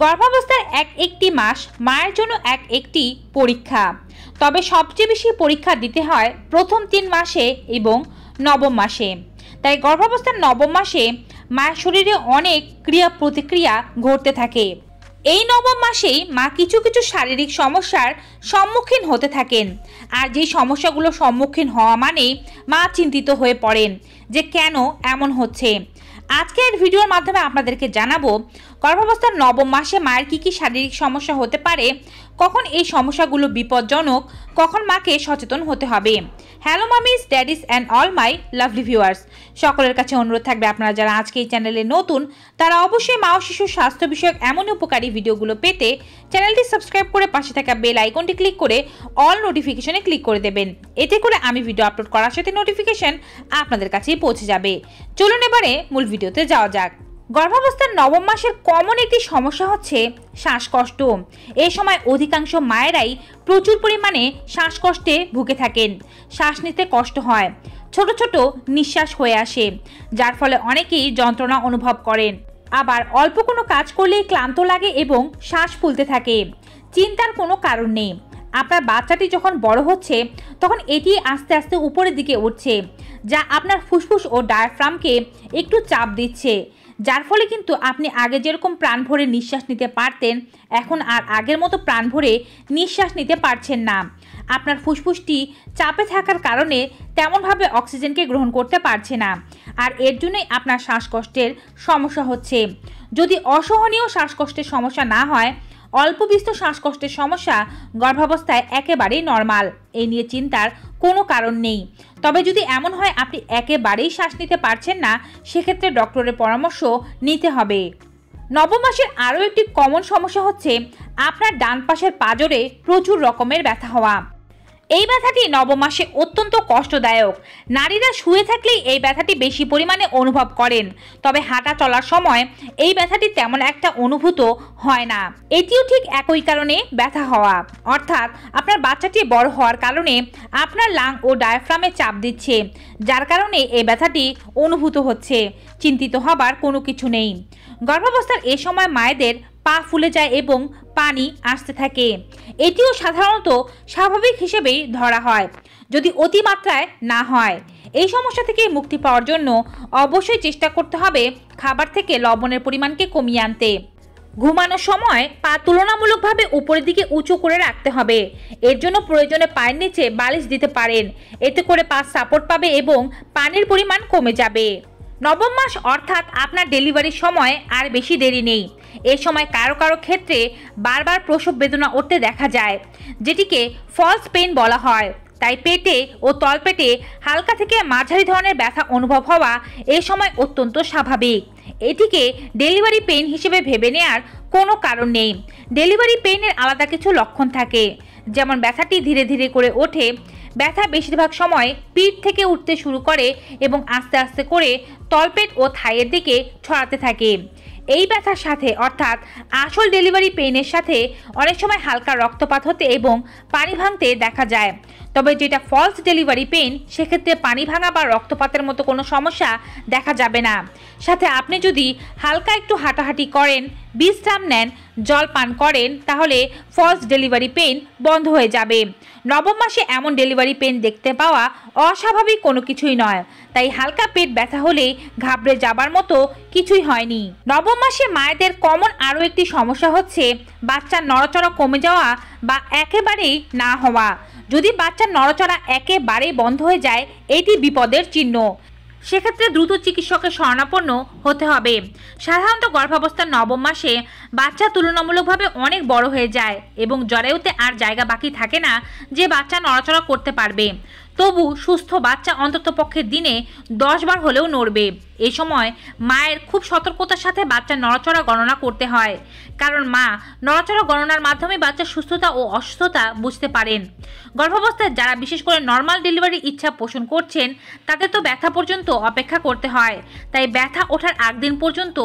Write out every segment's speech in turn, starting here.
গর্ভাবস্থার একটি মাস মায়ের জন্য একটি পরীক্ষা। তবে সবচেয়ে বেশি পরীক্ষা দিতে হয় প্রথম 3 মাসে এবং নবম মাসে। তাই গর্ভাবস্থার নবম মাসে মায়ের শরীরে অনেক ক্রিয়া প্রতিক্রিয়া ঘটতে থাকে। এই নবম মাসেই মা কিছু শারীরিক সমস্যার সম্মুখীন হতে থাকেন। আর যে সমস্যাগুলোর সম্মুখীন হওয়া মানেই মা চিন্তিত হয়ে পড়েন যে কেন এমন হচ্ছে। আজকের ভিডিওর মাধ্যমে আপনাদেরকে জানাবো গর্ভাবস্থার নবম মাসে মায়ের কি শারীরিক সমস্যা হতে পারে, কখন এই সমস্যাগুলো বিপজ্জনক, কখন মাকে সচেতন হতে হবে। Hello mummies, daddies and all my lovely viewers, সকলের কাছে অনুরোধ থাকবে আপনারা যারা আজকে এই চ্যানেলে নতুন তারা অবশ্যই মা ও শিশুর স্বাস্থ্য বিষয়ক এমন উপকারী ভিডিওগুলো পেতে চ্যানেলটি সাবস্ক্রাইব করে পাশে থাকা বেল আইকনটি ক্লিক করে অল নোটিফিকেশনে ক্লিক করে দেবেন। এতে করে আমি ভিডিও আপলোড করার সাথে নোটিফিকেশন আপনাদের কাছেই পৌঁছে যাবে। চলুন এবারে মূল ভিডিওতে যাওয়া যাক। গর্ভাবস্থার নবম মাসের কমন একটি সমস্যা হচ্ছে শ্বাসকষ্ট। এই সময় অধিকাংশ মায়েরাই প্রচুর পরিমাণে শ্বাসকষ্টে ভুগে থাকেন। শ্বাস নিতে কষ্ট হয়, ছোট ছোট নিঃশ্বাস হয়ে আসে, যার ফলে অনেকেই যন্ত্রণা অনুভব করেন। আবার অল্প কোনো কাজ করলেই ক্লান্ত লাগে এবং শ্বাস ফুলতে থাকে। চিন্তার কোনো কারণ নেই। আপনার বাচ্চাটি যখন বড় হচ্ছে তখন এটি আস্তে আস্তে উপরের দিকে উঠছে, যা আপনার ফুসফুস ও ডায়াফ্রামকে একটু চাপ দিচ্ছে, যার ফলে কিন্তু আপনি আগে যেরকম প্রাণ ভরে নিঃশ্বাস নিতে পারতেন এখন আর আগের মতো প্রাণ ভরে নিঃশ্বাস নিতে পারছেন না। আপনার ফুসফুসটি চাপে থাকার কারণে তেমনভাবে অক্সিজেনকে গ্রহণ করতে পারছে না, আর এর জন্যই আপনার শ্বাসকষ্টের সমস্যা হচ্ছে। যদি অসহনীয় শ্বাসকষ্টের সমস্যা না হয়, অল্প বিস্তর শ্বাসকষ্টের সমস্যা গর্ভাবস্থায় একেবারেই নর্মাল, এই নিয়ে চিন্তার কোনো কারণ নেই। তবে যদি এমন হয় আপনি একেবারেই শ্বাস নিতে পারছেন না, সেক্ষেত্রে ডক্টরের পরামর্শ নিতে হবে। নবম মাসের আরও একটি কমন সমস্যা হচ্ছে আপনার ডান পাশের পাঁজরে প্রচুর রকমের ব্যথা হওয়া। এই ব্যথাটি নবম মাসে অত্যন্ত কষ্টদায়ক। নারীরা শুয়ে থাকলেই এই ব্যথাটি বেশি পরিমাণে অনুভব করেন, তবে হাঁটা চলার সময় এই ব্যথাটি তেমন একটা অনুভূত হয় না। এটিও ঠিক একই কারণে ব্যথা হওয়া, অর্থাৎ আপনার বাচ্চাটি বড় হওয়ার কারণে আপনার লাং ও ডায়াফ্রামে চাপ দিচ্ছে, যার কারণে এই ব্যথাটি অনুভূত হচ্ছে। চিন্তিত হবার কোনো কিছু নেই। গর্ভাবস্থার এ সময় মায়েদের পা ফুলে যায় এবং পানি আসতে থাকে। এটিও সাধারণত স্বাভাবিক হিসেবেই ধরা হয়, যদি অতিমাত্রায় না হয়। এই সমস্যা থেকে মুক্তি পাওয়ার জন্য অবশ্যই চেষ্টা করতে হবে খাবার থেকে লবণের পরিমাণকে কমিয়ে আনতে। ঘুমানোর সময় পা তুলনামূলকভাবে উপরের দিকে উঁচু করে রাখতে হবে। এর জন্য প্রয়োজনে পায়ের নিচে বালিশ দিতে পারেন, এতে করে পা সাপোর্ট পাবে এবং পানির পরিমাণ কমে যাবে। নবম মাস অর্থাৎ আপনার ডেলিভারির সময় আর বেশি দেরি নেই। এই সময় কারো কারো ক্ষেত্রে বারবার প্রসব বেদনা উঠতে দেখা যায়, যেটিকে ফলস পেইন বলা হয়। তাই পেটে ও তলপেটে হালকা থেকে মাঝারি ধরনের ব্যথা অনুভব হওয়া এই সময় অত্যন্ত স্বাভাবিক। এটিকে ডেলিভারি পেইন হিসেবে ভেবে নেওয়ার কোনো কারণ নেই। ডেলিভারি পেইনের আলাদা কিছু লক্ষণ থাকে, যেমন ব্যথাটি ধীরে ধীরে করে ওঠে। ব্যথা বেশিরভাগ সময় পিঠ থেকে উঠতে শুরু করে এবং আস্তে আস্তে করে তলপেট ও থাইয়ের দিকে ছড়াতে থাকে। এই ব্যথার সাথে অর্থাৎ আসল ডেলিভারি পেইনের সাথে অনেক সময় হালকা রক্তপাত হতে এবং পানি ভাঙতে দেখা যায়। তবে যেটা ফলস ডেলিভারি পেইন, সেক্ষেত্রে পানি ভাঙা বা রক্তপাতের মতো কোনো সমস্যা দেখা যাবে না। সাথে আপনি যদি হালকা একটু হাঁটাহাঁটি করেন, বিশ্রাম নেন, জল পান করেন, তাহলে ফলস ডেলিভারি পেইন বন্ধ হয়ে যাবে। নবম মাসে এমন ডেলিভারি পেইন দেখতে পাওয়া অস্বাভাবিক কোনো কিছুই নয়, তাই হালকা পেট ব্যথা হলেই ঘাবড়ে যাবার মতো কিছুই হয়নি। নবম মাসে মায়েদের কমন আরও একটি সমস্যা হচ্ছে বাচ্চার নড়াচড়া কমে যাওয়া বা একেবারেই না হওয়া। যদি বাচ্চার নড়াচড়া একেবারেই বন্ধ হয়ে যায়, এটি বিপদের চিহ্ন। সেক্ষেত্রে দ্রুত চিকিৎসকের শরণাপন্ন হতে হবে। সাধারণত গর্ভাবস্থার নবম মাসে বাচ্চা তুলনামূলকভাবে অনেক বড় হয়ে যায় এবং জরায়ুতে আর জায়গা বাকি থাকে না যে বাচ্চা নড়াচড়া করতে পারবে। তবু সুস্থ বাচ্চা অন্ততপক্ষে দিনে 10 বার হলেও নড়বে। এই সময় মায়ের খুব সতর্কতার সাথে বাচ্চার নড়াচড়া গণনা করতে হয়, কারণ মা নড়াচড়া গণনার মাধ্যমে বাচ্চার সুস্থতা ও অসুস্থতা বুঝতে পারেন। গর্ভাবস্থায় যারা বিশেষ করে নর্মাল ডেলিভারির ইচ্ছা পোষণ করছেন, তাদের তো ব্যথা পর্যন্ত অপেক্ষা করতে হয়। তাই ব্যথা ওঠার আগ দিন পর্যন্ত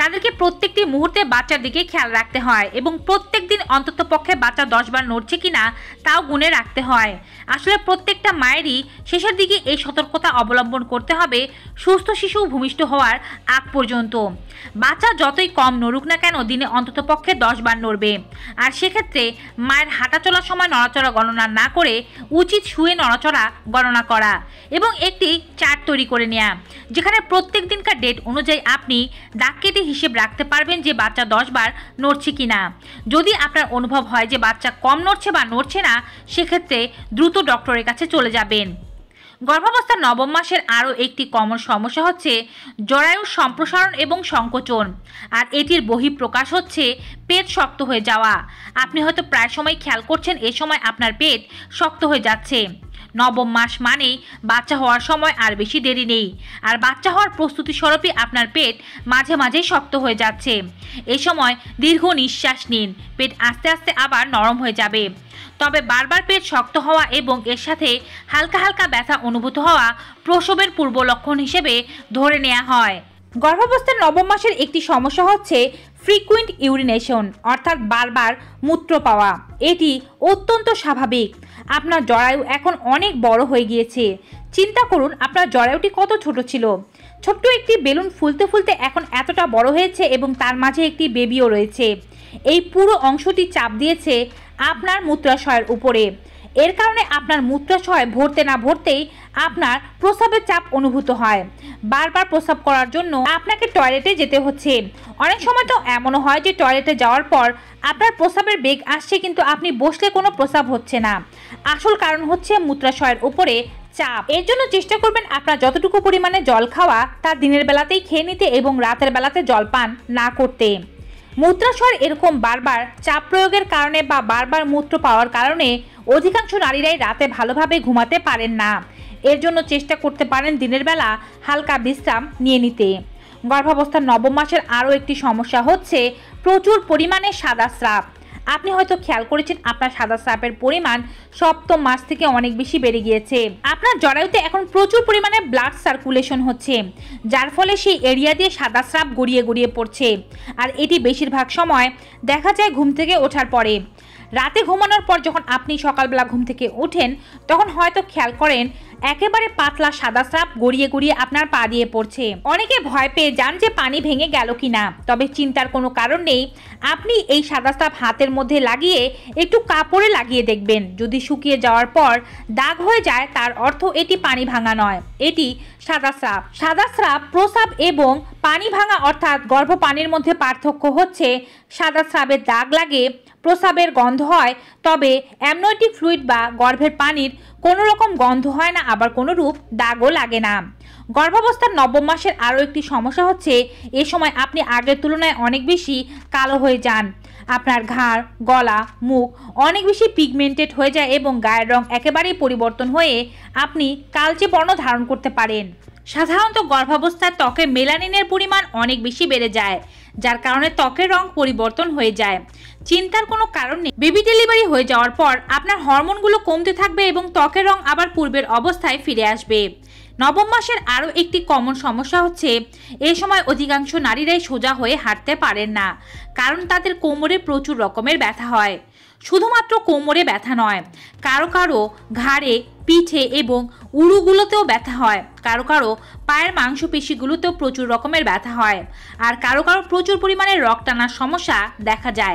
তাদেরকে প্রত্যেকটি মুহূর্তে বাচ্চার দিকে খেয়াল রাখতে হয় এবং প্রত্যেক দিন অন্তত পক্ষে বাচ্চা 10 বার নড়ছে কিনা তাও গুনে রাখতে হয়। আসলে প্রত্যেকটা মায়েরই শেষের দিকে এই সতর্কতা অবলম্বন করতে হবে সুস্থ শিশু ভূমিষ্ঠ হওয়ার আগ পর্যন্ত। বাচ্চা যতই কম নড়ুক না কেন দিনে অন্তত পক্ষে 10 বার নড়বে। আর সেক্ষেত্রে মায়ের হাঁটা চলার সময় নড়াচড়া গণনা না করে উচিত শুয়ে নড়াচড়া গণনা করা এবং একটি চার্ট তৈরি করে নেওয়া, যেখানে প্রত্যেক দিনকার ডেট অনুযায়ী আপনি দাগ কেটে হিসেব রাখতে পারবেন যে বাচ্চা 10 বার নড়ছে কিনা। যদি আপনার অনুভব হয় যে বাচ্চা কম নড়ছে বা নড়ছে না, সেক্ষেত্রে দ্রুত ডক্টরের কাছে চলে যাবেন। গর্ভাবস্থার নবম মাসের আরও একটি কমন সমস্যা হচ্ছে জরায়ুর সম্প্রসারণ এবং সংকোচন। আর এটির বহিঃপ্রকাশ হচ্ছে পেট শক্ত হয়ে যাওয়া। আপনি হয়তো প্রায় সময় খেয়াল করছেন এ সময় আপনার পেট শক্ত হয়ে যাচ্ছে। নবম মাস মানেই বাচ্চা হওয়ার সময় আর বেশি দেরি নেই। আর বাচ্চা হওয়ার প্রস্তুতি স্বরূপই আপনার পেট মাঝে মাঝেই শক্ত হয়ে যাচ্ছে। এই সময় দীর্ঘ নিঃশ্বাস নিন, পেট আস্তে আস্তে আবার নরম হয়ে যাবে। তবে বারবার পেট শক্ত হওয়া এবং এর সাথে হালকা হালকা ব্যথা অনুভূত হওয়া প্রসবের পূর্ব লক্ষণ হিসেবে ধরে নেওয়া হয়। গর্ভাবস্থার নবম মাসের একটি সমস্যা হচ্ছে ফ্রিকুয়েন্ট ইউরিনেশন, অর্থাৎ বারবার মূত্র পাওয়া। এটি অত্যন্ত স্বাভাবিক। আপনার জরায়ু এখন অনেক বড় হয়ে গিয়েছে। চিন্তা করুন আপনার জরায়ুটি কত ছোট ছিল। ছোট্ট একটি বেলুন ফুলতে ফুলতে এখন এতটা বড় হয়েছে এবং তার মাঝে একটি বেবিও রয়েছে। এই পুরো অংশটি চাপ দিয়েছে আপনার মূত্রাশয়ের উপরে। এর কারণে আপনার মূত্রাশয় ভরতে না ভরতেই আপনার প্রস্রাবের চাপ অনুভূত হয়। বারবার প্রস্রাব করার জন্য আপনাকে টয়লেটে যেতে হচ্ছে। অনেক সময় তো এমনও হয় যে টয়লেটে যাওয়ার পর আপনার প্রস্রাবের বেগ আসছে কিন্তু আপনি বসলে কোনো প্রস্রাব হচ্ছে না। আসল কারণ হচ্ছে মূত্রাশয়ের উপরে চাপ। এর জন্য চেষ্টা করবেন আপনার যতটুকু পরিমাণে জল খাওয়া তা দিনের বেলাতেই খেয়ে নিতে এবং রাতের বেলাতে জল পান না করতে। মূত্রাশয়ের এরকম বারবার চাপ প্রয়োগের কারণে বা বারবার মূত্র পাওয়ার কারণে অধিকাংশ নারীরাই রাতে ভালোভাবে ঘুমাতে পারেন না। এর জন্য চেষ্টা করতে পারেন দিনের বেলা হালকা বিশ্রাম নিয়ে নিতে। গর্ভাবস্থার নবম মাসের আরও একটি সমস্যা হচ্ছে প্রচুর পরিমাণে সাদা স্রাব। আপনি হয়তো খেয়াল করেছেন আপনার সাদা স্রাবের পরিমাণ সপ্তম মাস থেকে অনেক বেশি বেড়ে গিয়েছে। আপনার জরায়ুতে এখন প্রচুর পরিমাণে ব্লাড সার্কুলেশন হচ্ছে, যার ফলে সেই এরিয়া দিয়ে সাদা স্রাব গড়িয়ে গড়িয়ে পড়ছে। আর এটি বেশিরভাগ সময় দেখা যায় ঘুম থেকে ওঠার পরে। রাতে ঘুমানোর পর যখন আপনি সকালবেলা ঘুম থেকে ওঠেন তখন হয়তো খেয়াল করেন একেবারে পাতলা সাদা স্রাব গড়িয়ে গড়িয়ে আপনার পা দিয়ে পড়ছে। অনেকে ভয় পেয়ে যান যে পানি ভেঙে গেল কিনা, তবে চিন্তার কোনো কারণ নেই। আপনি এই সাদা স্রাব হাতের মধ্যে লাগিয়ে একটু কাপড়ে লাগিয়ে দেখবেন। যদি শুকিয়ে যাওয়ার পর দাগ হয়ে যায় তার অর্থ এটি পানি ভাঙা নয়, এটি সাদা স্রাব। সাদা স্রাব, প্রস্রাব এবং পানি ভাঙা অর্থাৎ গর্ভপানির মধ্যে পার্থক্য হচ্ছে সাদা স্রাবের দাগ লাগে, প্রস্রাবের গন্ধ হয়, তবে অ্যামনিওটিক ফ্লুইড বা গর্ভের পানির কোনো রকম গন্ধ হয় না, আবার কোনো রূপ দাগও লাগে না। গর্ভাবস্থার নবম মাসের আরও একটি সমস্যা হচ্ছে এ সময় আপনি আগের তুলনায় অনেক বেশি কালো হয়ে যান। আপনার ঘাড়, গলা, মুখ অনেক বেশি পিগমেন্টেড হয়ে যায় এবং গায়ের রং একেবারেই পরিবর্তন হয়ে আপনি কালচে বর্ণ ধারণ করতে পারেন। সাধারণত গর্ভাবস্থায় ত্বকে মেলানিনের পরিমাণ অনেক বেশি বেড়ে যায়, যার কারণে ত্বকের রং পরিবর্তন হয়ে যায়। চিন্তার কোনো কারণ নেই। বেবি ডেলিভারি হয়ে যাওয়ার পর আপনার হরমোনগুলো কমতে থাকবে এবং ত্বকের রং আবার পূর্বের অবস্থায় ফিরে আসবে। নবম মাসের আরও একটি কমন সমস্যা হচ্ছে এই সময় অধিকাংশ নারীরাই সোজা হয়ে হাঁটতে পারেন না, কারণ তাদের কোমরে প্রচুর রকমের ব্যথা হয়। শুধুমাত্র কোমরে ব্যথা নয়, কারো কারো ঘাড়ে, পিঠে এবং উরুগুলোতেও ব্যথা হয়। কারো কারো পায়ের মাংসপেশিগুলোতেও প্রচুর রকমের ব্যথা হয়। আর কারো কারো প্রচুর পরিমাণে রক্ত টানার সমস্যা দেখা যায়।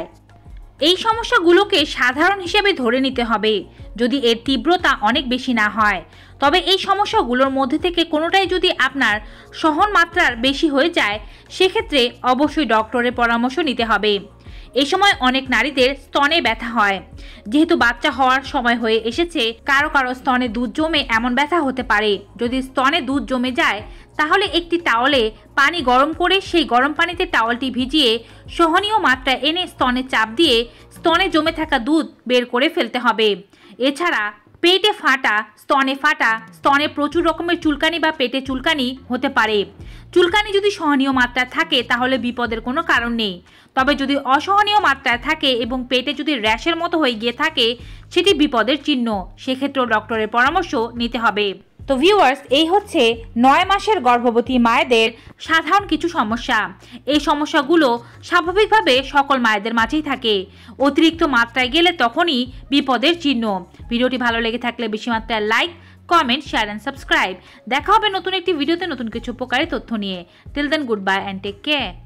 এই সমস্যাগুলোকে সাধারণ হিসেবে ধরে নিতে হবে যদি এর তীব্রতা অনেক বেশি না হয়। তবে এই সমস্যাগুলোর মধ্যে থেকে কোনোটাই যদি আপনার সহন মাত্রার বেশি হয়ে যায় সেক্ষেত্রে অবশ্যই ডক্টরের পরামর্শ নিতে হবে। এই সময় অনেক নারীদের স্তনে ব্যথা হয়। যেহেতু বাচ্চা হওয়ার সময় হয়ে এসেছে, কারো কারো স্তনে দুধ জমে এমন ব্যথা হতে পারে। যদি স্তনে দুধ জমে যায় তাহলে একটি টাওয়ালে পানি গরম করে সেই গরম পানিতে টাওয়ালটি ভিজিয়ে সহনীয় মাত্রায় এনে স্তনে চাপ দিয়ে স্তনে জমে থাকা দুধ বের করে ফেলতে হবে। এছাড়া পেটে ফাটা, স্তনে প্রচুর রকমের চুলকানি বা পেটে চুলকানি হতে পারে। চুলকানি যদি সহনীয় মাত্রায় থাকে তাহলে বিপদের কোনো কারণ নেই। তবে যদি অসহনীয় মাত্রায় থাকে এবং পেটে যদি র্যাশের মতো হয়ে গিয়ে থাকে সেটি বিপদের চিহ্ন। সেক্ষেত্রেও ডক্টরের পরামর্শ নিতে হবে। তো ভিউয়ার্স, এই হচ্ছে 9 মাসের গর্ভবতী মায়েদের সাধারণ কিছু সমস্যা। এই সমস্যাগুলো স্বাভাবিকভাবে সকল মায়েদের মাঝেই থাকে। অতিরিক্ত মাত্রায় গেলে তখনই বিপদের চিহ্ন। ভিডিওটি ভালো লেগে থাকলে বেশি মাত্রায় like, comment, share and subscribe. দেখা হবে নতুন একটি ভিডিওতে নতুন কিছু উপকারী তথ্য নিয়ে। Till then, good bye and take care.